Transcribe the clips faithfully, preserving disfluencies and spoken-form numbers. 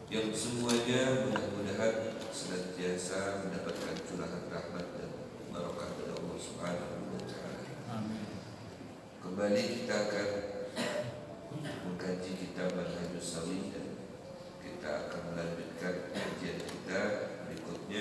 yang semuanya mudah-mudahan senantiasa mendapatkan curahan rahmat dan barokah dari Allah Subhanahu wa taala. Amin. Kembali kita akan mengkaji kitab Manhajus Sawi dan kita akan melanjutkan kajian kita berikutnya,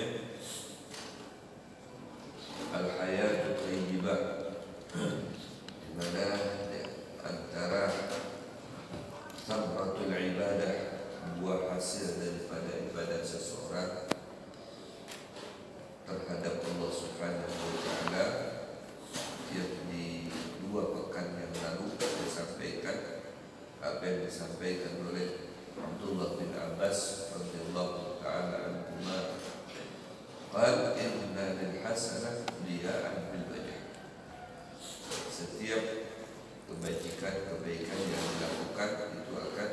Al-Hayatul Thayyibah, di mana antara samratul ibadah, buah hasil daripada ibadah seseorang terhadap Allah Subhanahu wa taala, yang di dua pekan yang lalu disampaikan apa yang disampaikan oleh Abdullah bin Abbas radhiyallahu taala anhuma, qala inna lil hasanah liya'an bil wajh. Setiap kebaikan-kebaikan yang dilakukan itu akan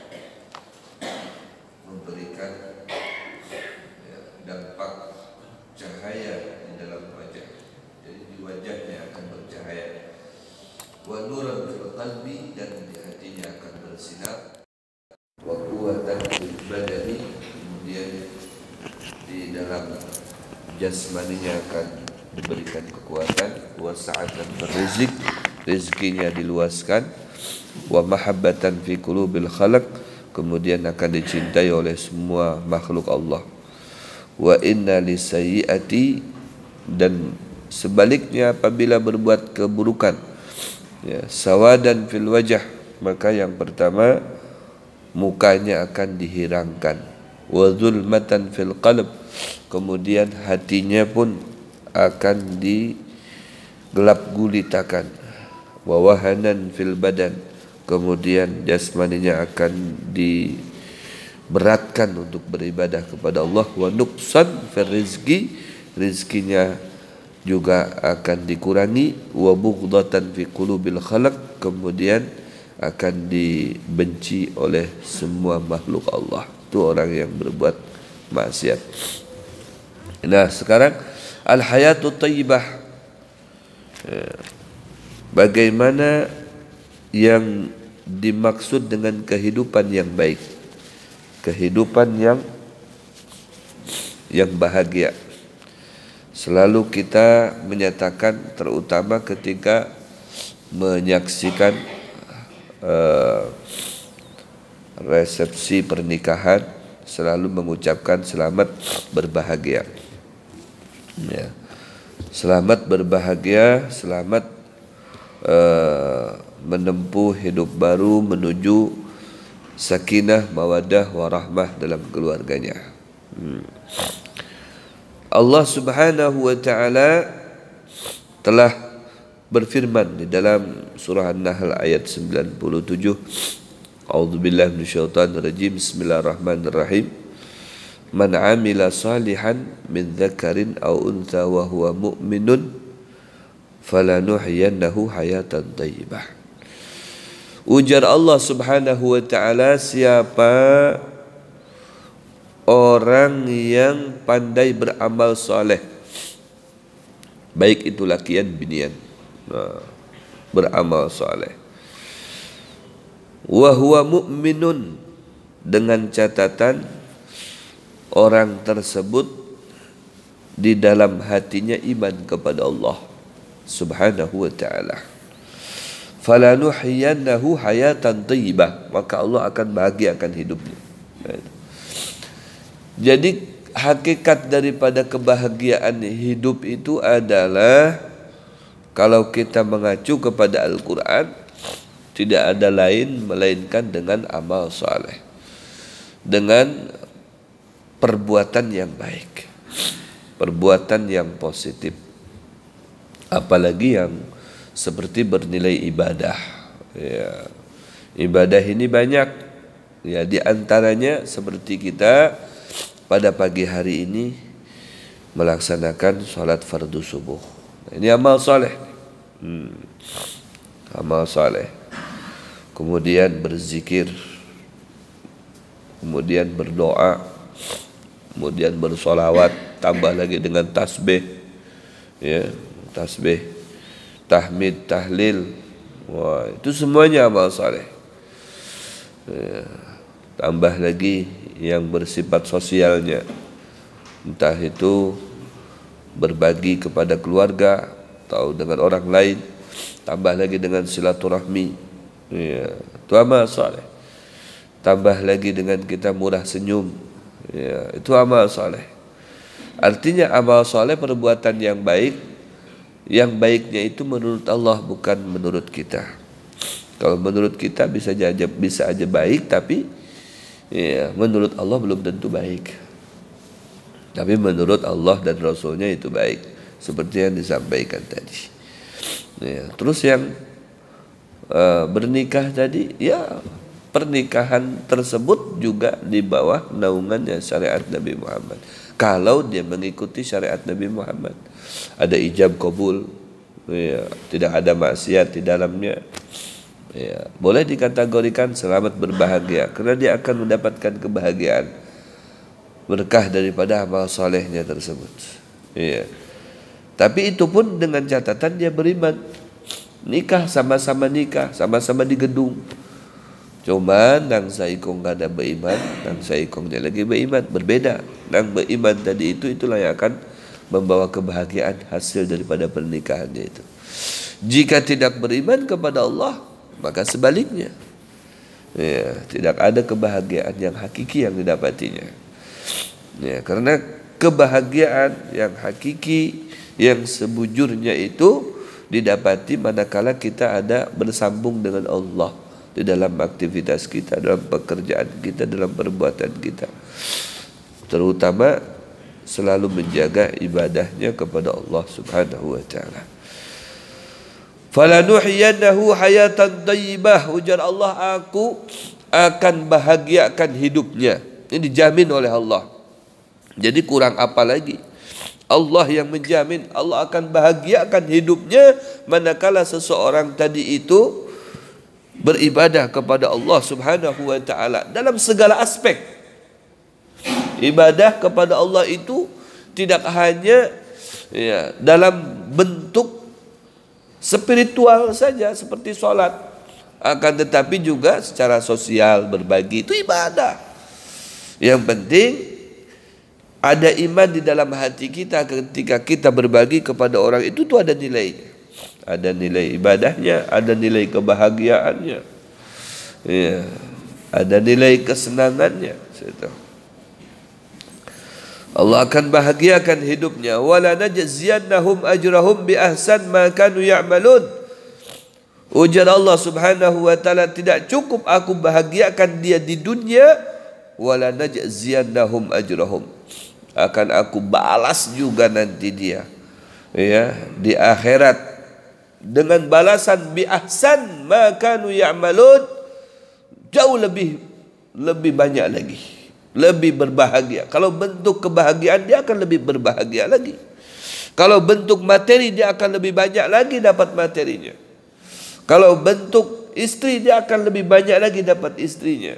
memberikan ya, dampak cahaya di dalam wajah. Jadi di wajahnya akan bercahaya. Wa nuran fil qalbi, dan di hatinya akan bersinar. Wa quwwatan fil badani, kemudian di dalam jasmaninya akan diberikan kekuatan. Wa sa'atan berrizq, rezekinya diluaskan. Wa mahabbatan fi qulubil khalq, kemudian akan dicintai oleh semua makhluk Allah. Wa inna lisayyiati, dan sebaliknya apabila berbuat keburukan, ya, sawadan fil wajah, maka yang pertama mukanya akan dihirangkan. Wa zulmatan fil qalb, kemudian hatinya pun akan digelap gulitakan. Wa wahanan fil badan, kemudian jasmaninya akan diberatkan untuk beribadah kepada Allah. Wa nuqsan fil rizqi, rizkinya juga akan dikurangi. Wa bughdatan fi qulubil khalq, kemudian akan dibenci oleh semua makhluk Allah. Itu orang yang berbuat maksiat. Nah, sekarang al-hayatut thayyibah, bagaimana yang dimaksud dengan kehidupan yang baik, kehidupan yang yang bahagia. Selalu kita menyatakan, terutama ketika menyaksikan uh, resepsi pernikahan, selalu mengucapkan selamat berbahagia. Ya. Selamat berbahagia, selamat uh, menempuh hidup baru menuju sakinah, mawaddah, warahmah dalam keluarganya. Hmm. Allah Subhanahu wa taala telah berfirman di dalam surah An-Nahl ayat sembilan puluh tujuh. A'udzubillahi minasyaitonir rajim. Bismillahirrahmanirrahim. Man 'amila salihan min dzakarin aw untha wa huwa mu'minun falanuhyiyannahu hayatan thayyibah. Ujar Allah Subhanahu wa taala, siapa orang yang pandai beramal soleh, baik itu lakian binian, nah, beramal soleh, wa huwa mu'minun, dengan catatan orang tersebut di dalam hatinya iman kepada Allah Subhanahu wa ta'ala, falanuhyiyannahu hayatan thayyibah, maka Allah akan bahagiakan hidupnya. Jadi hakikat daripada kebahagiaan hidup itu adalah, kalau kita mengacu kepada Al-Quran, tidak ada lain melainkan dengan amal saleh, dengan perbuatan yang baik, perbuatan yang positif, apalagi yang seperti bernilai ibadah. Ya, ibadah ini banyak. Ya, di antaranya seperti kita pada pagi hari ini melaksanakan sholat fardu subuh. Ini amal soleh. Hmm. Amal soleh. Kemudian berzikir, kemudian berdoa, kemudian bersolawat, tambah lagi dengan tasbih, ya, tasbih, tahmid, tahlil. Wah, itu semuanya amal soleh. Ya, tambah lagi yang bersifat sosialnya, entah itu berbagi kepada keluarga atau dengan orang lain, tambah lagi dengan silaturahmi, ya, itu amal saleh. Tambah lagi dengan kita murah senyum, ya, itu amal saleh. Artinya amal saleh perbuatan yang baik, yang baiknya itu menurut Allah bukan menurut kita. Kalau menurut kita bisa aja bisa aja baik, tapi ya, menurut Allah belum tentu baik. Tapi menurut Allah dan Rasulnya itu baik, seperti yang disampaikan tadi. Ya, terus yang uh, bernikah tadi, ya pernikahan tersebut juga di bawah naungannya syariat Nabi Muhammad. Kalau dia mengikuti syariat Nabi Muhammad, ada ijab kabul, ya, tidak ada maksiat di dalamnya, ya, boleh dikategorikan selamat berbahagia, karena dia akan mendapatkan kebahagiaan berkah daripada amal solehnya tersebut. Ya. Tapi itu pun dengan catatan dia beriman. Nikah sama-sama nikah, sama-sama di gedung. Cuman nang saikong gak ada beriman, nang saikongnya lagi beriman, berbeda. Nang beriman tadi itu itulah yang akan membawa kebahagiaan hasil daripada pernikahannya itu. Jika tidak beriman kepada Allah, maka sebaliknya, ya, tidak ada kebahagiaan yang hakiki yang didapatinya. Ya, karena kebahagiaan yang hakiki, yang sebujurnya itu didapati manakala kita ada bersambung dengan Allah di dalam aktivitas kita, dalam pekerjaan kita, dalam perbuatan kita, terutama selalu menjaga ibadahnya kepada Allah Subhanahu wa taala. Falanuhyiyannahu hayatan thayyibah, ujar Allah, aku akan bahagiakan hidupnya. Ini dijamin oleh Allah. Jadi kurang apa lagi? Allah yang menjamin, Allah akan bahagiakan hidupnya manakala seseorang tadi itu beribadah kepada Allah Subhanahu wa taala dalam segala aspek. Ibadah kepada Allah itu tidak hanya, ya, dalam bentuk spiritual saja seperti sholat, akan tetapi juga secara sosial, berbagi, itu ibadah. Yang penting ada iman di dalam hati kita. Ketika kita berbagi kepada orang itu tuh ada nilainya, ada nilai ibadahnya, ada nilai kebahagiaannya, ya, ada nilai kesenangannya. Allah akan bahagiakan hidupnya. Wala najziyannahum ajrahum bi ahsan ma kanu ya'malun. Ujar Allah Subhanahu wa taala, tidak cukup aku bahagiakan dia di dunia, wala najziyannahum ajrahum, akan aku balas juga nanti dia, ya, di akhirat dengan balasan bi ahsan ma kanu ya'malun, jauh lebih lebih banyak lagi, lebih berbahagia. Kalau bentuk kebahagiaan dia akan lebih berbahagia lagi. Kalau bentuk materi dia akan lebih banyak lagi dapat materinya. Kalau bentuk istri dia akan lebih banyak lagi dapat istrinya.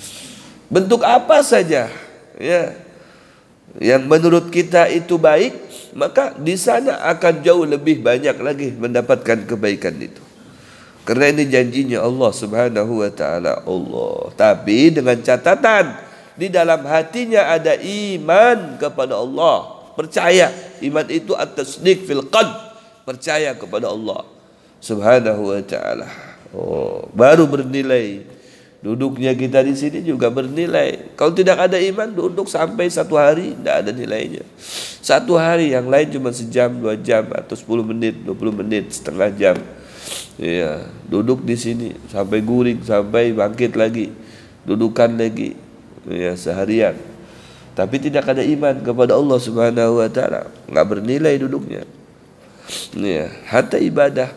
Bentuk apa saja, ya, yang menurut kita itu baik, maka di sana akan jauh lebih banyak lagi mendapatkan kebaikan itu. Karena ini janjinya Allah Subhanahu wa taala. Allah, tapi dengan catatan di dalam hatinya ada iman kepada Allah, percaya. Iman itu at-tasdiq fil qalb, percaya kepada Allah Subhanahu wa taala. Oh, baru bernilai. Duduknya kita di sini juga bernilai. Kalau tidak ada iman, duduk sampai satu hari tidak ada nilainya. Satu hari, yang lain cuma sejam, dua jam, atau sepuluh menit, dua puluh menit, setengah jam. Ya, duduk di sini sampai guring, sampai bangkit lagi, dudukan lagi, ya, seharian. Tapi tidak ada iman kepada Allah Subhanahu wa taala, enggak bernilai duduknya. Ya, hatta ibadah,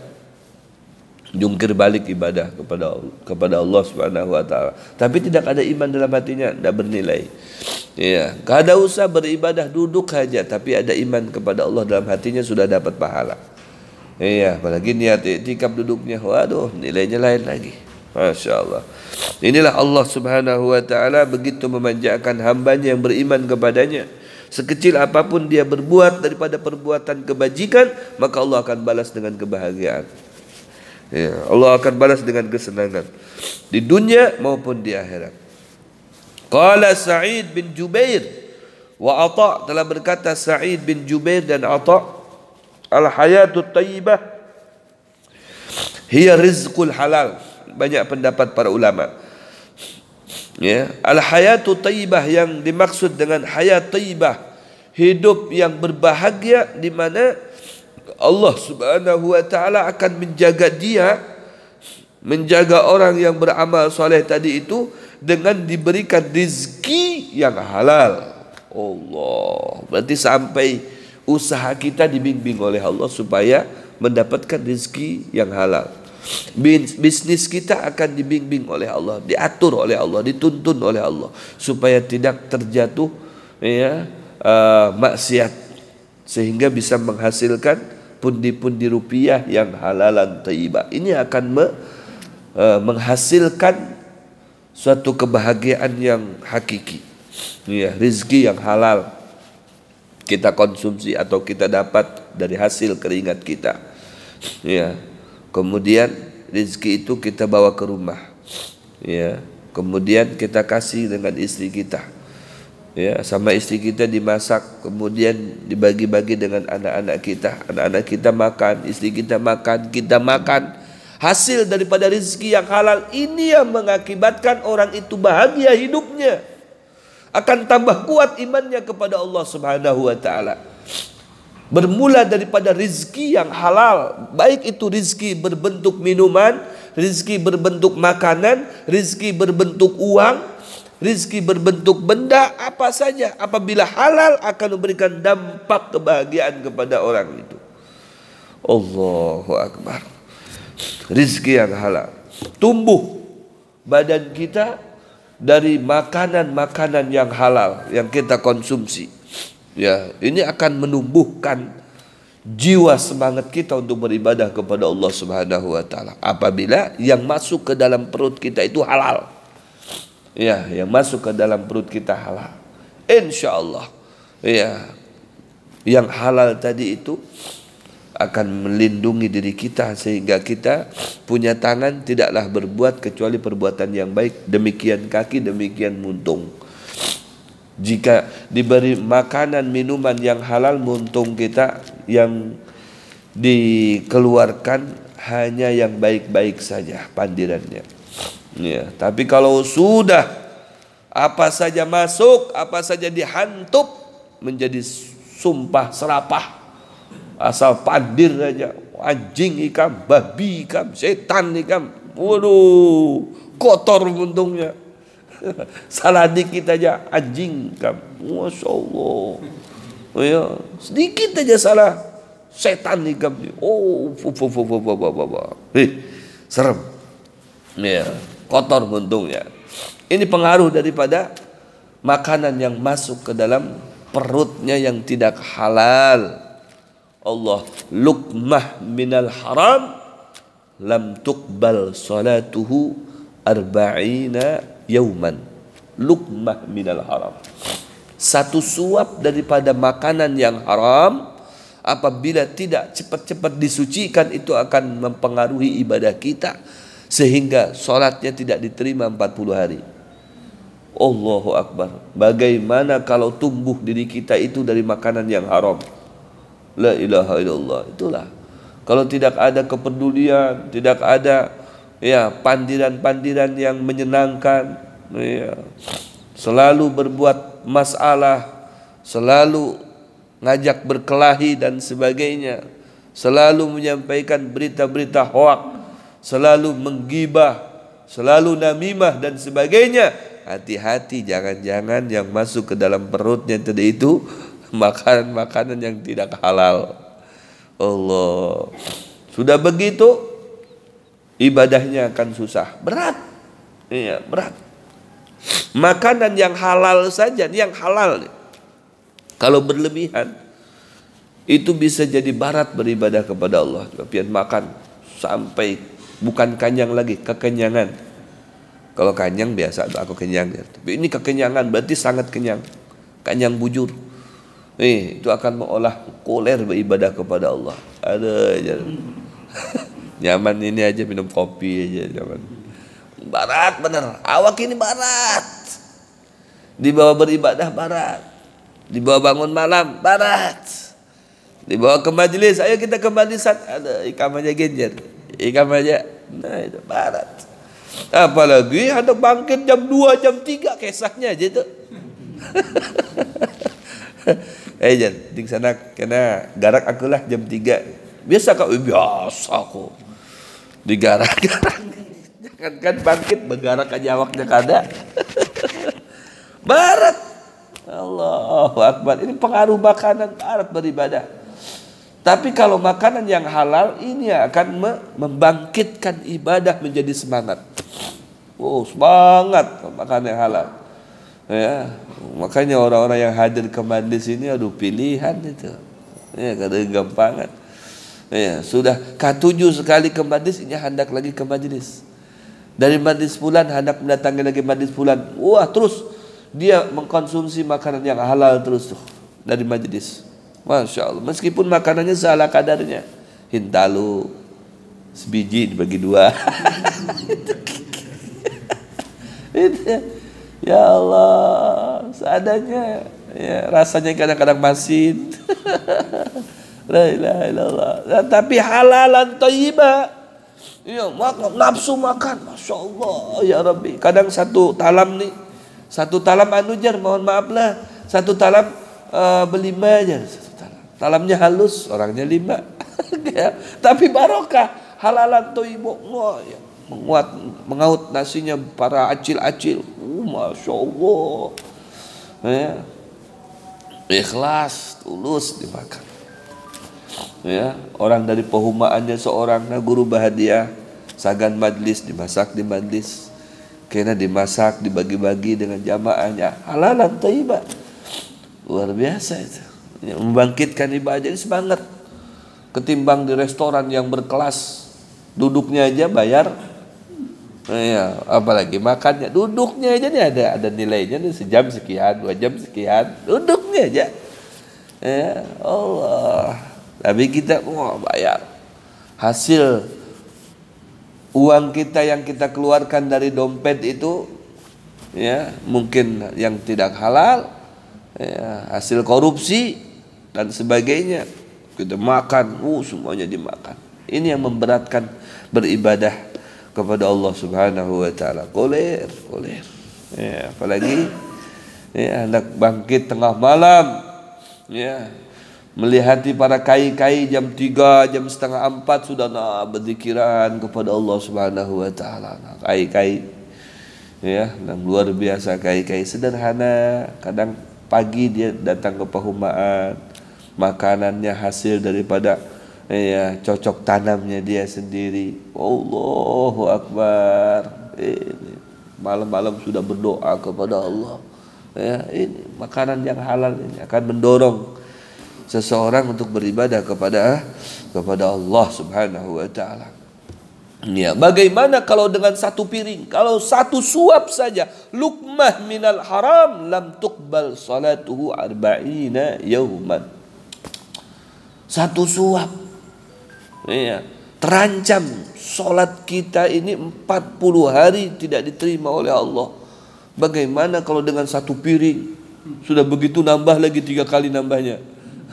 jungkir balik ibadah kepada kepada Allah Subhanahu wa taala, tapi tidak ada iman dalam hatinya, tidak bernilai. Ya, kada usah beribadah, duduk saja, tapi ada iman kepada Allah dalam hatinya, sudah dapat pahala. Iya, apalagi niat iktikaf duduknya, waduh, nilainya lain lagi. Masya Allah. Inilah Allah Subhanahu wa taala begitu memanjakan hambanya yang beriman kepadanya. Sekecil apapun dia berbuat daripada perbuatan kebajikan, maka Allah akan balas dengan kebahagiaan. Ya, Allah akan balas dengan kesenangan di dunia maupun di akhirat. Qala Sa'id bin Jubair wa Atha, telah berkata Sa'id bin Jubair dan Atha, al-hayatut thayyibah hiya rizqul halal. Banyak pendapat para ulama. Ya, al-hayatut thayyibah, yang dimaksud dengan hayat thayyibah, hidup yang berbahagia, di mana Allah Subhanahu wa taala akan menjaga dia, menjaga orang yang beramal soleh tadi itu dengan diberikan rizki yang halal. Allah, berarti sampai usaha kita dibimbing oleh Allah supaya mendapatkan rizki yang halal. Bisnis kita akan dibimbing oleh Allah, diatur oleh Allah, dituntun oleh Allah supaya tidak terjatuh ya uh, maksiat, sehingga bisa menghasilkan pundi-pundi rupiah yang halalan thayyibah. Ini akan me, uh, menghasilkan suatu kebahagiaan yang hakiki, ya, rizki yang halal kita konsumsi atau kita dapat dari hasil keringat kita, ya. Kemudian rizki itu kita bawa ke rumah, ya. Kemudian kita kasih dengan istri kita, ya, sama istri kita dimasak, kemudian dibagi-bagi dengan anak-anak kita, anak-anak kita makan, istri kita makan, kita makan. Hasil daripada rizki yang halal ini yang mengakibatkan orang itu bahagia hidupnya, akan tambah kuat imannya kepada Allah Subhanahu wa taala. Bermula daripada rizki yang halal, baik itu rizki berbentuk minuman, rizki berbentuk makanan, rizki berbentuk uang, rizki berbentuk benda, apa saja, apabila halal akan memberikan dampak kebahagiaan kepada orang itu. Allahu Akbar. Rizki yang halal. Tumbuh badan kita dari makanan-makanan yang halal yang kita konsumsi. Ya, ini akan menumbuhkan jiwa semangat kita untuk beribadah kepada Allah Subhanahu wa taala. Apabila yang masuk ke dalam perut kita itu halal. Ya, yang masuk ke dalam perut kita halal. Insyaallah. Ya. Yang halal tadi itu akan melindungi diri kita sehingga kita punya tangan tidaklah berbuat kecuali perbuatan yang baik, demikian kaki, demikian muntung. Jika diberi makanan minuman yang halal, muntung kita yang dikeluarkan hanya yang baik-baik saja pandirannya. Ya, tapi kalau sudah apa saja masuk, apa saja dihantup menjadi sumpah serapah, asal pandir saja, anjing ikam, babi ikam, setan ikam, waduh, kotor untungnya. Salah dikit aja anjing ikam, masya Allah, ya, sedikit aja salah, setan ikam, oh, fu fu fu fu fu fu fu, eh, serem, ya, kotor untungnya. Ini pengaruh daripada makanan yang masuk ke dalam perutnya yang tidak halal. Allah, luqmah minal haram lam tuqbal salatuhu arba'ina yauman. Luqmah minal haram, satu suap daripada makanan yang haram, apabila tidak cepat-cepat disucikan, itu akan mempengaruhi ibadah kita sehingga salatnya tidak diterima empat puluh hari. Allahu Akbar. Bagaimana kalau tumbuh diri kita itu dari makanan yang haram? La ilaha illallah. Itulah, kalau tidak ada kepedulian, tidak ada ya pandiran-pandiran yang menyenangkan, ya, selalu berbuat masalah, selalu ngajak berkelahi dan sebagainya, selalu menyampaikan berita-berita hoak, selalu menggibah, selalu namimah dan sebagainya. Hati-hati, jangan-jangan yang masuk ke dalam perutnya tadi itu makanan-makanan yang tidak halal. Allah, sudah begitu ibadahnya akan susah, berat, iya, berat. Makanan yang halal saja, yang halal nih, kalau berlebihan itu bisa jadi barat beribadah kepada Allah. Pian makan sampai bukan kenyang lagi, kekenyangan. Kalau kenyang biasa aku kenyang, tapi ini kekenyangan berarti sangat kenyang, kenyang bujur. Eh, itu akan mengolah koler beribadah kepada Allah. Ada aja. Nyaman ini aja, minum kopi aja nyaman. Barat bener, awak ini barat. Dibawa beribadah barat. Dibawa bangun malam barat. Dibawa ke majelis, ayo kita ke majelis, ada ikam aja genjer. Ikam aja. Nah, itu barat. Apalagi hendak bangkit jam dua, jam tiga kisahnya aja itu. Eh jan, di sana kena garak akulah jam tiga. Biasa kau biasa aku. Digarak-garak. Jangan kan bangkit bergarak aja awaknya kada. Barat. Allahu Akbar. Ini pengaruh makanan barat beribadah. Tapi kalau makanan yang halal ini akan membangkitkan ibadah menjadi semangat. Oh, semangat makan yang halal. Ya, makanya orang-orang yang hadir ke majlis ini aduh pilihan itu. Ya, kada gampangan. Ya, sudah ketujuh sekali ke majlis, ini hendak lagi ke majlis. Dari majlis bulan hendak mendatangi lagi majlis bulan. Wah, terus dia mengkonsumsi makanan yang halal terus tuh dari majlis. Masya Allah, meskipun makanannya salah kadarnya, hintalu sebiji dibagi dua. Ya Allah, seadanya, ya, rasanya kadang-kadang masin. La ilaha illallah. Nah, tapi halalan thayyibah. Ya, makan, nafsu makan, masya Allah, ya Rabbi. Kadang satu talam nih, satu talam anu jar, mohon maaf lah, satu talam uh, berlima aja. Talamnya halus, orangnya lima. Ya, tapi barokah, halalan toibok, ya, menguat, mengaut nasinya para acil-acil. Uh, masya Allah. Ya, ikhlas, tulus dimakan. Ya, orang dari pehumaannya seorang nah guru bahagia, sagan majlis dimasak di majlis, kena dimasak dibagi-bagi dengan jamaahnya, halalan toibah. Luar biasa itu. Ya, membangkitkan ibadah jadi semangat. Ketimbang di restoran yang berkelas, duduknya aja bayar. Ya, apalagi makannya, duduknya aja nih ada ada nilainya nih, sejam sekian, dua jam sekian, duduknya aja. Ya Allah. Tapi kita mau bayar. Hasil uang kita yang kita keluarkan dari dompet itu, ya mungkin yang tidak halal, ya, hasil korupsi dan sebagainya, kita makan, uh semuanya dimakan. Ini yang memberatkan beribadah kepada Allah Subhanahu wa taala. Koler, koler. Ya, apalagi ya hendak bangkit tengah malam, ya, melihati para kai-kai jam tiga, jam setengah empat sudah nah berzikiran kepada Allah Subhanahu wa taala. Nah, kai-kai ya, dan luar biasa kai-kai sederhana, kadang pagi dia datang ke perumahan, makanannya hasil daripada ya cocok tanamnya dia sendiri. Allahu Akbar. Ini malam-malam sudah berdoa kepada Allah. Ya, ini makanan yang halal ini akan mendorong seseorang untuk beribadah kepada kepada Allah Subhanahu wa taala. Ya, bagaimana kalau dengan satu piring, kalau satu suap saja, luqmah minal haram lam tuqbal salatuhu arba'ina yauman. Satu suap. Ya, terancam solat kita ini empat puluh hari tidak diterima oleh Allah. Bagaimana kalau dengan satu piring, sudah begitu nambah lagi tiga kali nambahnya.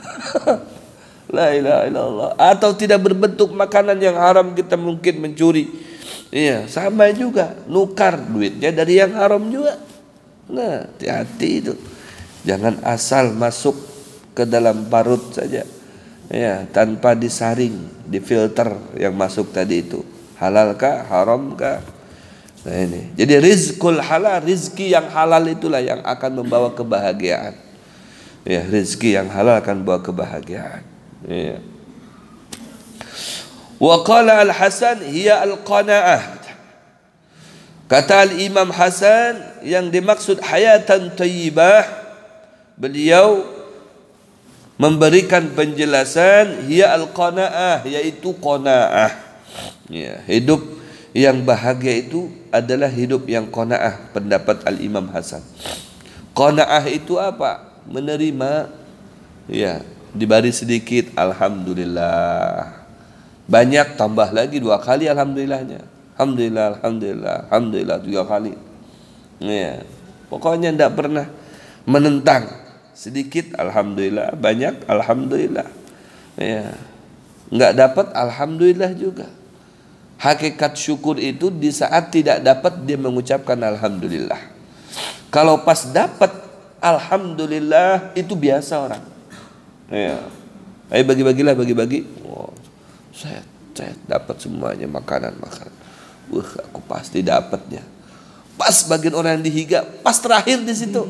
La ilaha illallah. Atau tidak berbentuk makanan yang haram, kita mungkin mencuri. Iya, sama juga, nukar duitnya dari yang haram juga. Nah, hati-hati itu. Jangan asal masuk ke dalam parut saja. Ya, tanpa disaring, difilter yang masuk tadi itu. Halalkah, haramkah? Nah ini. Jadi rizqul halal, rizki yang halal itulah yang akan membawa kebahagiaan. Ya, rizki yang halal akan membawa kebahagiaan. Ya. Wa qala al-Hasan hiya al-qanaah. Kata al-Imam Hasan, yang dimaksud hayatan thayyibah, beliau memberikan penjelasan hiya al-qanaah, yaitu qanaah. Ya, hidup yang bahagia itu adalah hidup yang qanaah, pendapat al-Imam Hasan. Qanaah itu apa? Menerima, ya, diberi sedikit alhamdulillah, banyak tambah lagi dua kali alhamdulillahnya, alhamdulillah, alhamdulillah, alhamdulillah tiga kali. Ya. Pokoknya tidak pernah menentang. Sedikit alhamdulillah, banyak alhamdulillah. Ya. Enggak dapat alhamdulillah juga. Hakikat syukur itu di saat tidak dapat dia mengucapkan alhamdulillah. Kalau pas dapat alhamdulillah itu biasa orang. Ya. Ayo bagi-bagilah, bagi-bagi. Wow, saya saya dapat semuanya makanan makanan. Wah, aku pasti dapatnya. Pas bagian orang yang dihiga, pas terakhir di situ.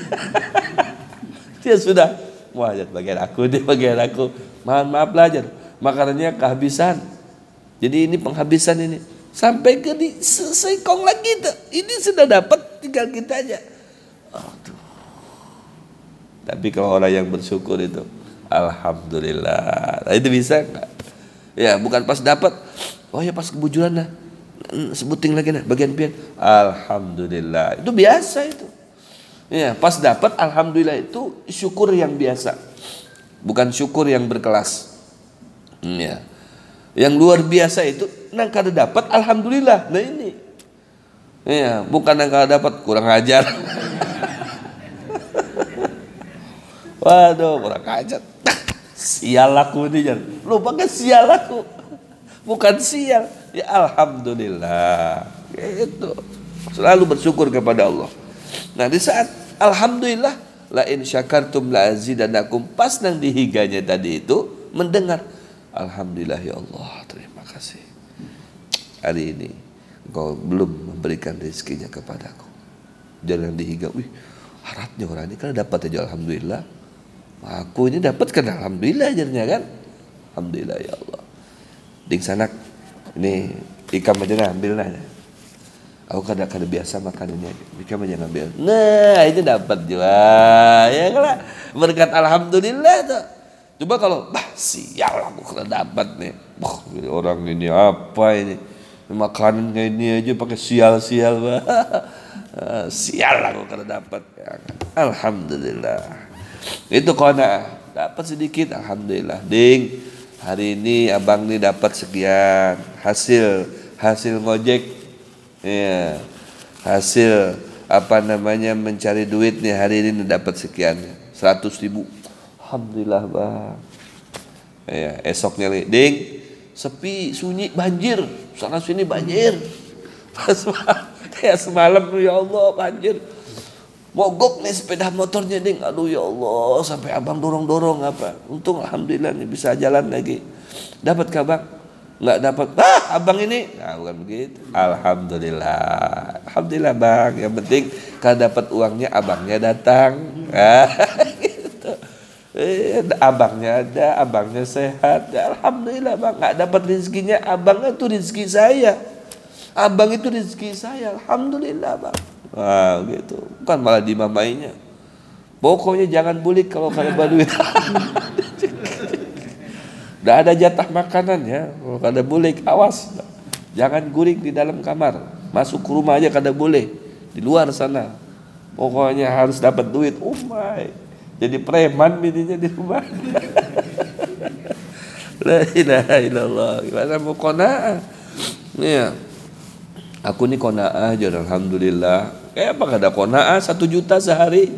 Dia sudah, wah bagian aku, dia bagian aku. Mohon maaf belajar, makanannya kehabisan. Jadi ini penghabisan ini. Sampai ke di sekong lagi tuh. Ini sudah dapat, tinggal kita aja. Aduh. Tapi kalau orang yang bersyukur itu, alhamdulillah. Nah, itu bisa enggak? Ya, bukan pas dapat. Oh ya pas kebujuran lah. Sebuting lagi nah, bagian pian. Alhamdulillah. Itu biasa itu. Ya, pas dapat alhamdulillah itu syukur yang biasa. Bukan syukur yang berkelas. Ya. Yang luar biasa itu nang kada dapat alhamdulillah. Nah ini. Ya, bukan nang kada dapat kurang ajar. Waduh, kurang ajar. Sial aku ini jan. Lu pakai sial aku. Bukan sial. Ya alhamdulillah. Itu. Selalu bersyukur kepada Allah. Nah, di saat alhamdulillah la in syakartum la azidannakum, pas nang dihiganya tadi itu mendengar alhamdulillah ya Allah, terima kasih. Hari ini Engkau belum memberikan rezekinya kepadaku. Jangan dihiga, wih harapnya orang ini kan dapat aja alhamdulillah. Aku ini dapat kan alhamdulillah ajarnya kan. Alhamdulillah ya Allah. Ding sanak, ini ikan aja nah, ambil nah. Aku kadang-kadang biasa makan ini, ikan aja ngambil. Nah itu dapat juga, ya kan? Berkat alhamdulillah tuh. Coba kalau, bah sial aku kena dapat nih. Wah, orang ini apa ini? Makanannya ini aja pakai sial-sial. Sial aku kena dapat. Ya, alhamdulillah. Itu kona dapat sedikit, alhamdulillah. Ding, hari ini abang nih dapat sekian hasil hasil ngojek. Ya, hasil apa namanya mencari duit nih hari ini dapat sekian, seratus ribu. Alhamdulillah bang. Ya, esoknya nih, ding, sepi, sunyi, banjir, sana sini banjir. Ya semalam ya Allah banjir. Mogok nih sepeda motornya ding, aduh ya Allah sampai abang dorong-dorong apa. Untung alhamdulillah nih bisa jalan lagi. Dapat kabar? Nggak dapat. Ah abang ini, nah bukan begitu. Alhamdulillah, alhamdulillah bang. Yang penting kalau dapat uangnya abangnya datang. Ah, gitu. Eh, abangnya ada, abangnya sehat. Alhamdulillah bang. Nggak dapat rezekinya, abangnya itu rezeki saya. Abang itu rezeki saya. Alhamdulillah bang. Wah gitu. Bukan malah dimamainya. Pokoknya jangan bulik kalau kalian berduit. Udah ada jatah makanan ya. Kalau kada boleh awas. Jangan guring di dalam kamar. Masuk ke rumah aja kada boleh. Di luar sana. Pokoknya harus dapat duit. Oh my. Jadi preman bininya di rumah. La ilaha illallah. Gimana mau qanaah? Nih. Aku nih qanaah aja alhamdulillah. Kayak apa kada qanaah satu juta sehari.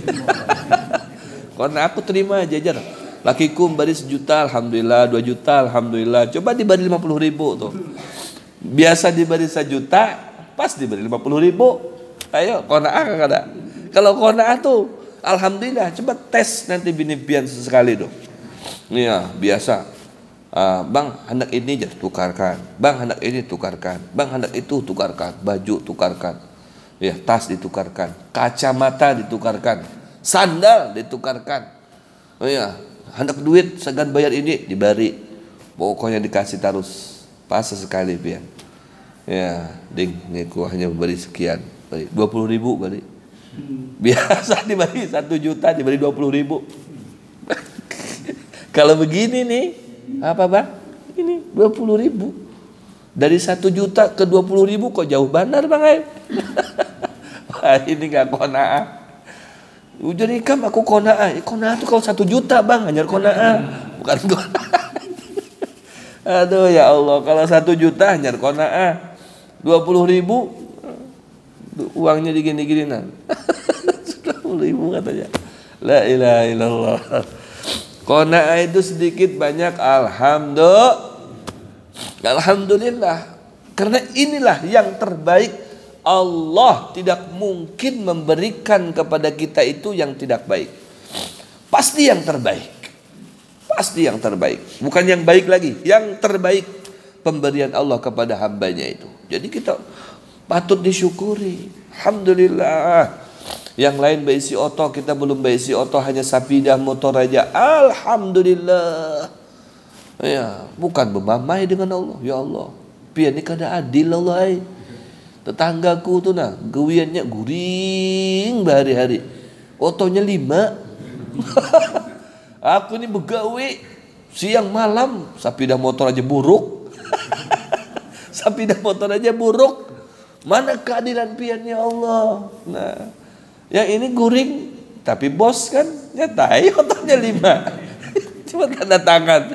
Qanaah aku terima aja jar. Lakiku beri sejuta, alhamdulillah, dua juta, alhamdulillah. Coba diberi lima puluh ribu tuh. Biasa diberi sejuta, pas diberi lima puluh ribu. Ayo, qanaah kada? Kalau qanaah tuh, alhamdulillah. Coba tes nanti bini pian sesekali tuh. Nih ya, biasa. Uh, bang, hendak ini jadi tukarkan. Bang, hendak ini tukarkan. Bang, hendak itu tukarkan. Baju tukarkan. Ya, tas ditukarkan. Kacamata ditukarkan. Sandal ditukarkan. Oh ya. Hendak duit segan bayar ini diberi, pokoknya dikasih terus pas sekali pian. Ya, ding, ini ku hanya beri sekian, dua puluh ribu beri. Biasa diberi satu juta diberi dua puluh ribu. Kalau begini nih, apa bang? Ini dua puluh ribu dari satu juta ke dua puluh ribu kok jauh benar bang? Wah ini nggak qanaah. Ujar ikam aku qanaah. Eh, qanaah tuh kalau satu juta bang, hanya qanaah, bukan qanaah. Aduh ya Allah, kalau satu juta hanya qanaah, dua puluh ribu uangnya digini-gininan. puluh ribu katanya. La ilaha illallah. Qanaah itu sedikit banyak alhamdulillah. Alhamdulillah. Karena inilah yang terbaik. Allah tidak mungkin memberikan kepada kita itu yang tidak baik. Pasti yang terbaik. Pasti yang terbaik. Bukan yang baik lagi, yang terbaik pemberian Allah kepada hambanya itu. Jadi kita patut disyukuri. Alhamdulillah. Yang lain berisi oto, kita belum berisi oto, hanya sapidah motor aja. Alhamdulillah. Ya, bukan memamai dengan Allah. Ya Allah, pian ni kada adil Allah. Ay. Tetanggaku tuh nah, gawiannya guring berhari-hari. Otonya lima. Aku ini begawe siang malam, sapidah motor aja buruk. Sapidah motor aja buruk. Mana keadilan piannya Allah. Nah, yang ini guring, tapi bos kan nyatai otonya lima. Cuma tanda tangan.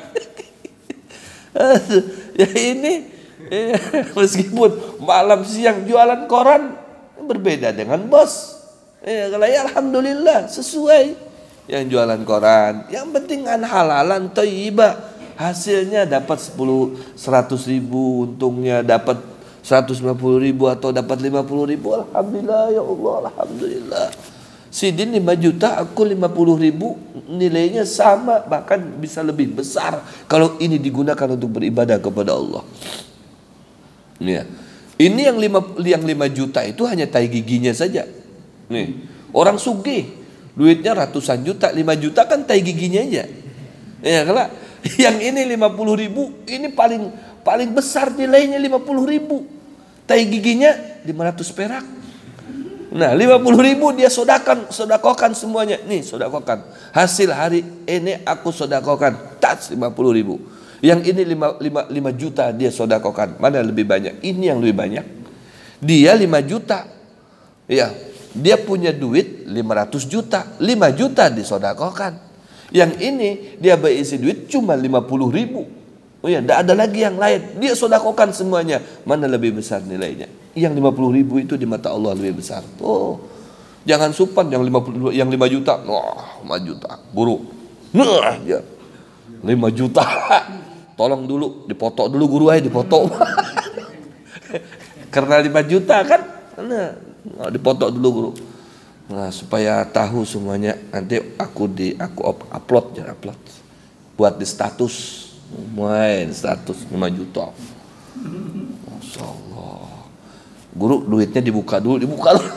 Ya ini meskipun malam siang jualan koran berbeda dengan bos. Ya, kalau ya alhamdulillah sesuai yang jualan koran. Yang penting an halalan thayyibah. Hasilnya dapat sepuluh seratus ribu, untungnya dapat seratus lima puluh ribu atau dapat lima puluh ribu. Alhamdulillah ya Allah, alhamdulillah. Sidin lima juta, aku lima puluh ribu, nilainya sama, bahkan bisa lebih besar kalau ini digunakan untuk beribadah kepada Allah. Ya. Ini yang lima, yang lima juta itu hanya tai giginya saja. Nih, orang sugih, duitnya ratusan juta, lima juta kan tai giginya aja. Ya, kalau yang ini lima puluh ribu, ini paling paling besar nilainya lima puluh ribu. Tai giginya lima ratus perak. Nah, lima puluh ribu dia sodakan, sodakokan semuanya. Nih, sodakokan. Hasil hari ini aku sodakokan, tas lima puluh ribu. Yang ini lima juta dia sodakokan. Mana lebih banyak? Ini yang lebih banyak. Dia lima juta. Ya, dia punya duit lima ratus juta. lima juta disodakokan. Yang ini dia berisi duit cuma lima puluh ribu. Oh ya, tidak ada lagi yang lain. Dia sodakokan semuanya. Mana lebih besar nilainya? Yang lima puluh ribu itu di mata Allah lebih besar. Oh, jangan supan yang lima puluh, yang lima juta. Wah, lima juta. Buruk. Nah, ya. lima juta. Tolong dulu, dipoto dulu guru aja, dipoto. Karena lima juta kan, nah, dipoto dulu guru. Nah, supaya tahu semuanya, nanti aku di aku upload ya, upload. Buat di status, main status lima juta. Masya Allah. Guru duitnya dibuka dulu, dibuka dulu.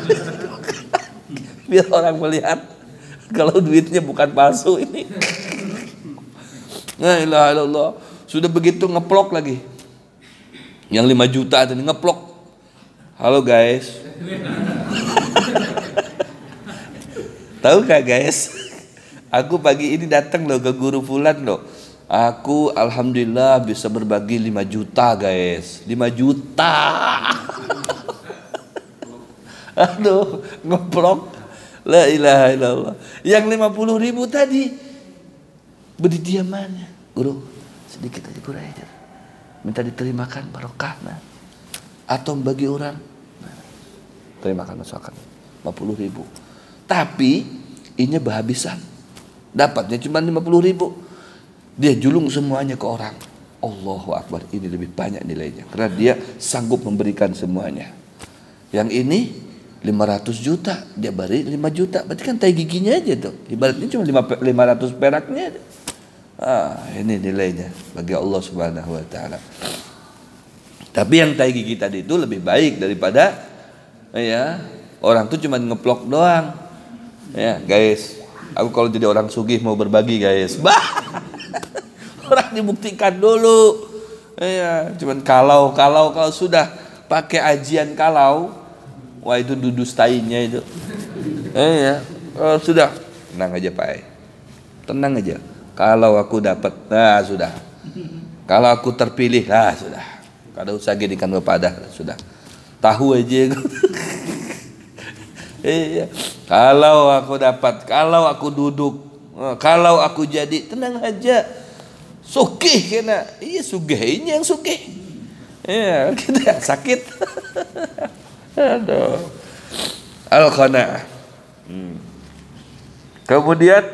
Biar orang melihat kalau duitnya bukan palsu ini. La ilaha illallah. Sudah begitu ngeplok lagi. Yang lima juta tadi ngeplok. Halo guys. Tahu gak guys? Aku pagi ini datang loh ke guru fulan loh. Aku alhamdulillah bisa berbagi lima juta guys. lima juta. Aduh, ngeplok. La ilaha illallah. Yang lima puluh ribu tadi beri dia mana? Guru, sedikit aja guru aja. Minta diterimakan barokah nah. Atau bagi orang nah. Terimakan masakan lima puluh ribu. Tapi ini berhabisan. Dapatnya cuma lima puluh ribu. Dia julung semuanya ke orang. Allahu Akbar, ini lebih banyak nilainya. Karena dia sanggup memberikan semuanya. Yang ini lima ratus juta, dia beri lima juta. Berarti kan tai giginya aja tuh. Ibaratnya cuma lima ratus peraknya. Ah, ini nilainya bagi Allah Subhanahu wa taala. Tapi yang tai gigi tadi itu lebih baik daripada ya, orang tuh cuma ngeplok doang. Ya, guys, aku kalau jadi orang sugih mau berbagi, guys. Bah. Orang dibuktikan dulu. Ya, cuman kalau kalau kalau sudah pakai ajian kalau, wah itu dudus tainya itu. Eh ya, oh, sudah tenang aja Pak. Tenang aja. Kalau aku dapat, nah sudah. Kalau aku terpilih, nah sudah. Kada usah ginikan kepada, sudah. Tahu aja. Iya. Kalau aku dapat, kalau aku duduk, kalau aku jadi, tenang aja. Sugih kena, iya sugih ini yang sugih. Iya, kita sakit. Aduh. Al-qanaah. Hmm. Kemudian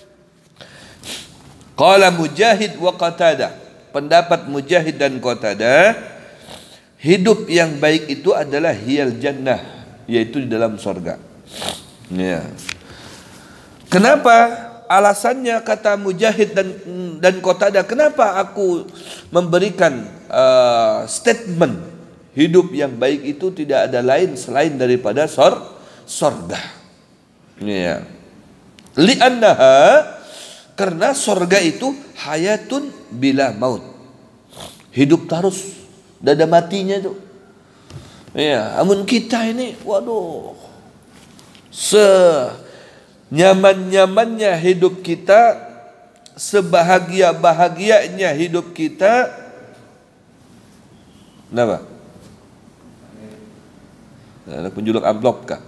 qala Mujahid wa Qatadah, pendapat Mujahid dan Qatadah, hidup yang baik itu adalah hiyal jannah, yaitu di dalam surga. Ya. Kenapa? Alasannya kata Mujahid dan dan Qatadah, kenapa aku memberikan uh, statement hidup yang baik itu tidak ada lain selain daripada sor surga. Ya. Li'annaha, karena surga itu hayatun bila maut. Hidup terus, tidak ada matinya itu. Ya, amun kita ini, waduh, se nyaman-nyamannya hidup kita, sebahagia-bahagianya hidup kita. Kenapa? Ada penjuluk amplop kah?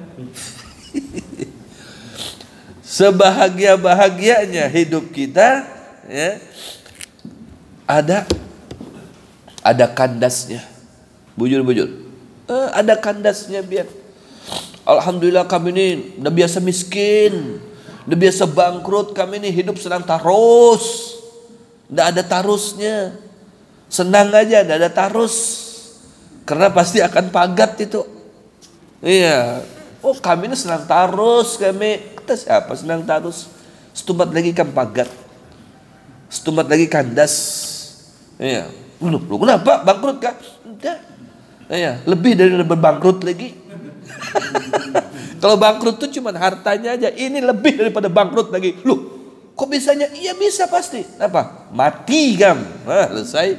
Sebahagia-bahagianya hidup kita, ya, ada ada kandasnya, bujur-bujur, eh, ada kandasnya biar. Alhamdulillah kami ini udah biasa miskin, udah biasa bangkrut, kami ini hidup senang tarus, tidak ada tarusnya, senang aja, tidak ada tarus, karena pasti akan pagat itu. Iya, oh kami ini senang tarus, kami kata siapa senang tarus? Setumbat lagi kan pagat, setumbat lagi kandas. Iya, lu, lu kenapa bangkrut kah? Tidak, iya, lebih dari berbangkrut lagi. Kalau bangkrut tuh cuma hartanya aja, ini lebih daripada bangkrut lagi. Loh, kok bisanya? Iya bisa pasti. Apa? Mati kan? Nah, selesai.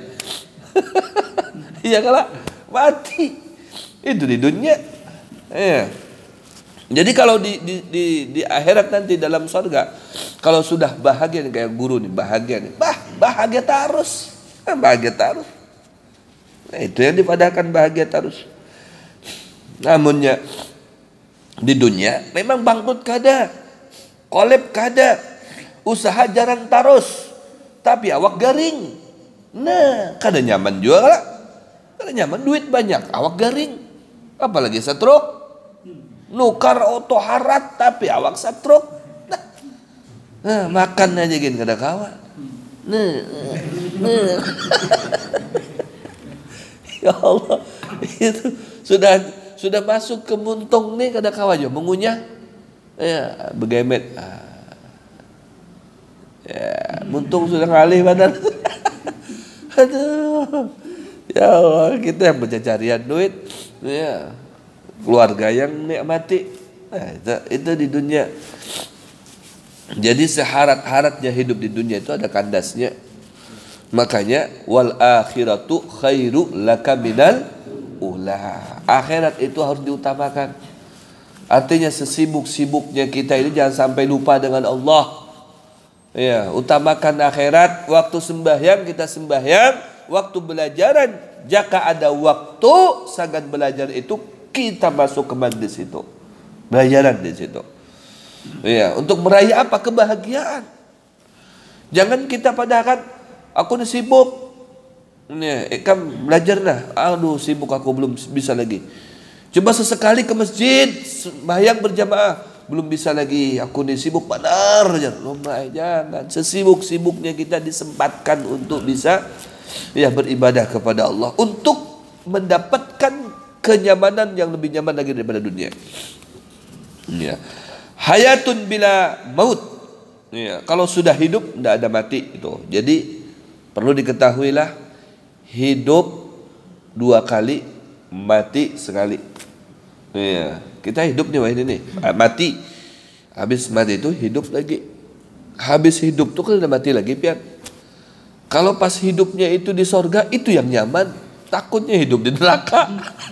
Iya kalah, mati. Itu di dunia. Ya. Jadi kalau di, di, di, di akhirat nanti dalam surga, kalau sudah bahagia nih, kayak guru nih, bahagia nih, bah, bahagia terus, bahagia terus. Nah, itu yang dipadahkan bahagia terus. Namunnya di dunia memang bangkrut kada, kolab kada, usaha jarang terus, tapi awak garing. Nah, kada nyaman juga lah. Kada nyaman, duit banyak, awak garing. Apalagi setruk, nukar auto harat, tapi awak setruk. Nah, nah makan aja gini kada kawan. Nah, nah. Ya Allah, itu sudah sudah masuk ke muntung nih kada kawan aja mengunyah, ya begemet. Ah. Ya, muntung sudah ngalih badan. Aduh, ya Allah, kita yang pencarian duit, ya keluarga yang nikmati. Nah, itu, itu di dunia. Jadi seharat-haratnya hidup di dunia itu ada kandasnya. Makanya wal akhiratu khairu laka minal ula. Akhirat itu harus diutamakan. Artinya sesibuk-sibuknya kita ini jangan sampai lupa dengan Allah. Ya, utamakan akhirat. Waktu sembahyang kita sembahyang, waktu belajaran jika ada waktu sangat belajar itu kita masuk ke majlis itu. Belajaran di situ. Ya, untuk meraih apa? Kebahagiaan. Jangan kita padahkan aku ini sibuk. Nih, eh, kan belajar dah. Aduh, sibuk aku belum bisa lagi. Coba sesekali ke masjid, sembahyang berjamaah, belum bisa lagi. Aku nih sibuk benar aja. Lomba jangan. Sesibuk-sibuknya kita disempatkan untuk bisa ya beribadah kepada Allah, untuk mendapatkan kenyamanan yang lebih nyaman lagi daripada dunia. Ya. Hayatun bila maut. Ya, kalau sudah hidup tidak ada mati itu. Jadi perlu diketahuilah, hidup dua kali, mati sekali. Ya, kita hidup nih wah ini nih, mati. Habis mati itu hidup lagi. Habis hidup tuh kan udah mati lagi pian. Kalau pas hidupnya itu di sorga itu yang nyaman, takutnya hidup di neraka.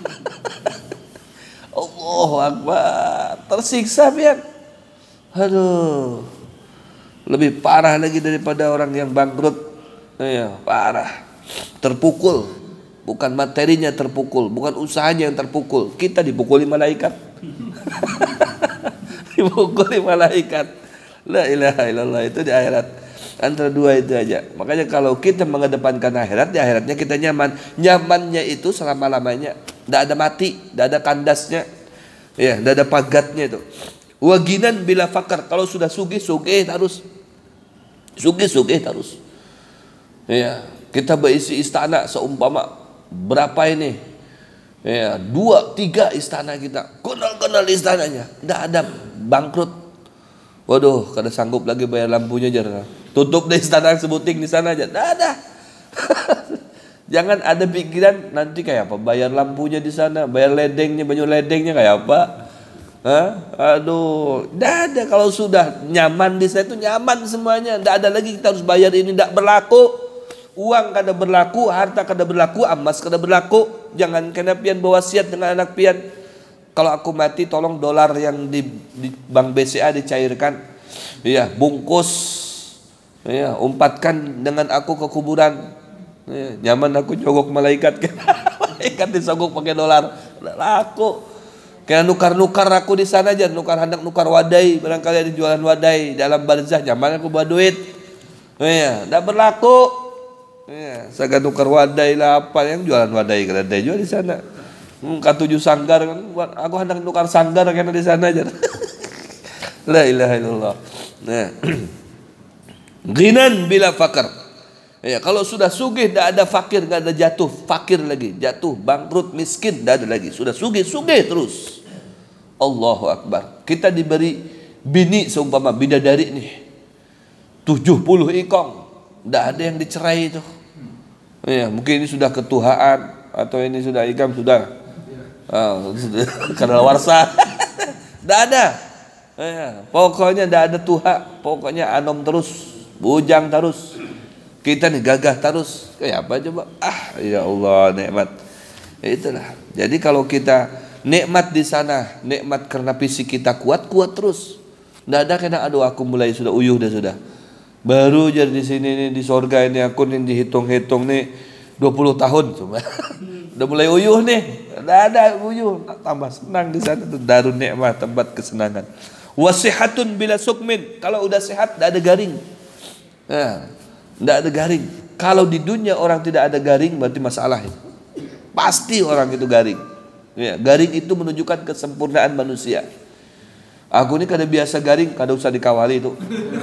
Allahu Akbar, tersiksa pian. Aduh, lebih parah lagi daripada orang yang bangkrut. Ya, parah. Terpukul, bukan materinya terpukul, bukan usahanya yang terpukul, kita dipukuli malaikat. Dipukuli malaikat. La ilaha illallah, itu di akhirat. Antara dua itu aja. Makanya kalau kita mengedepankan akhirat, di akhiratnya kita nyaman. Nyamannya itu selama-lamanya, tidak ada mati, tidak ada kandasnya, ya, tidak ada pagatnya itu. Waginan bila fakar, kalau sudah sugih sugih terus, sugih sugih terus. Ya, kita berisi istana seumpama berapa ini? Ya, dua tiga istana kita, kenal-kenal istananya, tidak ada, bangkrut. Waduh, kada sanggup lagi bayar lampunya aja, tutup deh istana sebuting di sana aja, tidak ada. Jangan ada pikiran nanti kayak apa, bayar lampunya di sana, bayar ledengnya, banyu ledengnya kayak apa. Hah? Aduh, tidak ada. Kalau sudah nyaman di sana itu nyaman semuanya, tidak ada lagi kita harus bayar ini, tidak berlaku. Uang kada berlaku, harta kada berlaku, emas kada berlaku. Jangan kena pian berwasiat dengan anak pian, kalau aku mati tolong dolar yang di, di bank B C A dicairkan, ya bungkus, ya umpatkan dengan aku ke kuburan. Ya, nyaman aku jogok malaikat, malaikat disogok pakai dolar, laku. Kena nukar-nukar aku di sana aja, nukar hendak nukar wadai, barangkali ada jualan wadai dalam barzah, nyaman aku bawa duit. Ya, tidak berlaku. Ya, saya nukar wadai lah apa yang jualan wadai, kada ada jual di sana. Hmm, katujuh sanggar kan, aku hendak nukar sanggar karena di sana aja. La ilaha illallah. Nah, ghinan bila fakar. Ya, kalau sudah sugih tidak ada fakir, tidak ada jatuh fakir lagi, jatuh bangkrut miskin tidak ada lagi, sudah sugih sugih terus. Allahu Akbar. Kita diberi bini seumpama bidadari nih, tujuh puluh ikong, tidak ada yang dicerai itu. Ya, mungkin ini sudah ketuhaan atau ini sudah ikam sudah, oh, karena warsa, tidak ada. Ya, pokoknya tidak ada tuha, pokoknya anom terus, bujang terus. Kita nih gagah terus, kayak apa coba? Ah, ya Allah, nikmat. Itulah. Jadi kalau kita nikmat di sana, nikmat karena fisik kita kuat, kuat terus. Tidak ada kena, aduh aku mulai sudah uyuh dah sudah. Baru jadi di sini nih di sorga ini aku nih dihitung-hitung nih dua puluh tahun coba. Udah mulai uyuh nih. Tidak ada uyuh, tambah senang di sana tuh, darun nikmat, tempat kesenangan. Wasihatun bila sukmin, kalau udah sehat tidak ada garing. Nah, tidak ada garing. Kalau di dunia orang tidak ada garing berarti masalah itu. Pasti orang itu garing. Ya, garing itu menunjukkan kesempurnaan manusia. Aku ini kada biasa garing, kada usah dikawali itu.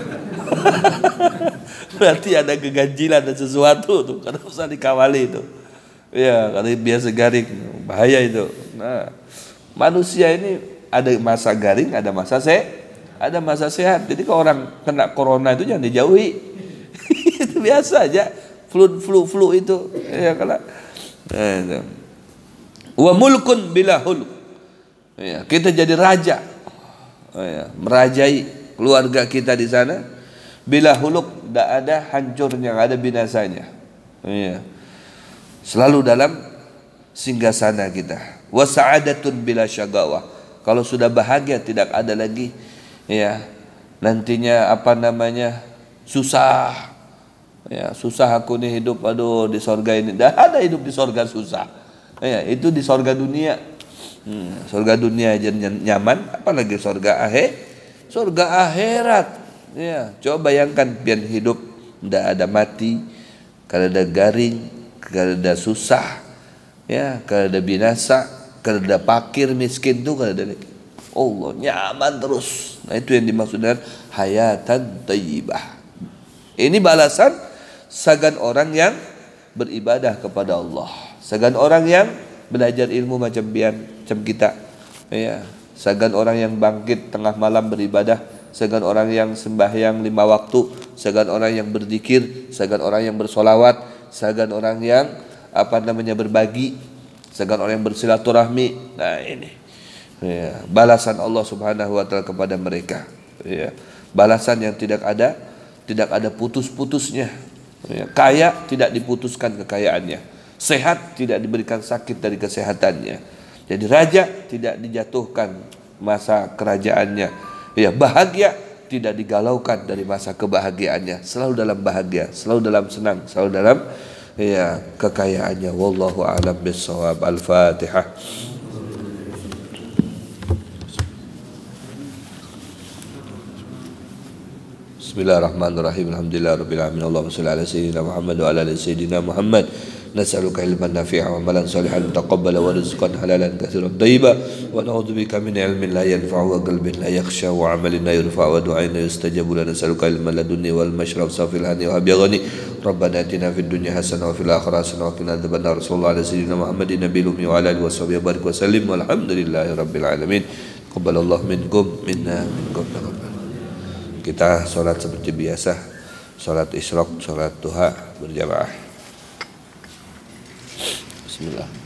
Berarti ada keganjilan, ada sesuatu tuh, kada usah dikawali itu. Ya, kada biasa garing, bahaya itu. Nah, manusia ini ada masa garing, ada masa se, ada masa sehat. Jadi kalau orang kena corona itu jangan dijauhi. Itu biasa aja, flu flu flu itu. Ya kalau wa mulkun bila huluk. Ya, kita jadi raja. Ya, merajai keluarga kita di sana. Bila huluk, tidak ada hancurnya, tidak ada binasanya. Ya. Selalu dalam singgasana kita. Wa sa'adatun bila syagawah. Kalau sudah bahagia tidak ada lagi, ya nantinya apa namanya susah. Ya, susah aku nih hidup, aduh di sorga ini. Tidak ada hidup di sorga susah. Ya, itu di sorga dunia. Hmm, sorga dunia aja nyaman, apalagi sorga akhir, sorga akhirat. Ya, coba bayangkan pian hidup tidak ada mati, kada ada garing, kada ada susah, ya, kada ada binasa, kada ada fakir miskin tuh kada ada lagi. Allah nyaman terus. Nah itu yang dimaksud dengan hayatan thayyibah. Ini balasan sagan orang yang beribadah kepada Allah, sagan orang yang belajar ilmu macam pian, macam kita. Ya, sagan orang yang bangkit tengah malam beribadah, sagan orang yang sembahyang lima waktu, sagan orang yang berzikir, sagan orang yang bersolawat, sagan orang yang apa namanya berbagi, sagan orang yang bersilaturahmi. Nah ini ya, balasan Allah Subhanahu wa taala kepada mereka. Ya, balasan yang tidak ada tidak ada putus-putusnya. Ya, kaya tidak diputuskan kekayaannya, sehat tidak diberikan sakit dari kesehatannya. Jadi raja tidak dijatuhkan masa kerajaannya. Ya, bahagia tidak digalaukan dari masa kebahagiaannya. Selalu dalam bahagia, selalu dalam senang, selalu dalam ya kekayaannya. Wallahu a'lam bissawab. Al-Fatihah. Bismillahirrahmanirrahim. Alhamdulillahirabbil alamin. Allahumma shalli ala sayyidina Muhammad wa ala ali sayyidina Muhammad. نسألك علما نافعا وعملا صالحا متقبلا ورزقا حلالا كثيرا طيبا ونعوذ بك من علم لا ينفع وقلب لا يخشى وعمل لا يرفع ودعاء لا يستجاب لنا نسألك علما لدني والمشرب صافي الهني وهب يغني ربنا آتنا في الدنيا حسنة وفي الآخرة حسنة وقنا عذاب النار صلى الله على سيدنا محمد النبي الأمي وعلى آله وصحبه وبارك وسلم والحمد لله رب العالمين قبل الله منكم منا منكم تقبل. Kita sholat seperti biasa, sholat isyraq, sholat duha berjamaah. Bismillah.